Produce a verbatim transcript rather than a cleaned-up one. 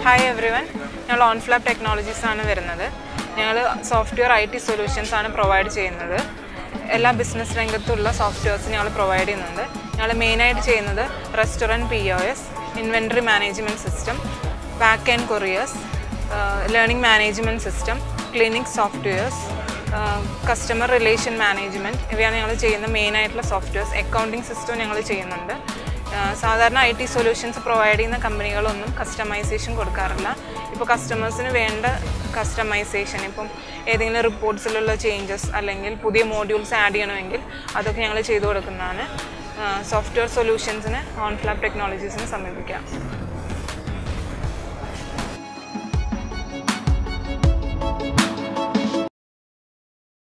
Hi everyone, we are OnFlap Technologies. We are software I T solutions provide all business software we provide. We main restaurant P O S, inventory management system, back-end couriers, uh, learning management system, clinic softwares, uh, customer relation management. We are main softwares, accounting system. സാധാരണ I T solutions provide ചെയ്യുന്ന കമ്പനികളൊന്നും customization കൊടുക്കാറില്ല. ഇപ്പോൾ കസ്റ്റമേഴ്സിന് വേണ്ട customization ഇപ്പം ഏതെങ്കിലും റിപ്പോർട്ട്സിലുള്ള changes അല്ലെങ്കിൽ പുതിയ മോഡ്യൂൾസ് ആഡ് ചെയ്യണമെങ്കിൽ അതൊക്കെ ഞങ്ങൾ ചെയ്തു കൊടുക്കുന്നതാണ്. സോഫ്റ്റ്വെയർ സൊല്യൂഷൻസിന് OnFlap ടെക്നോളജീസിനെ സമീപിക്കാം.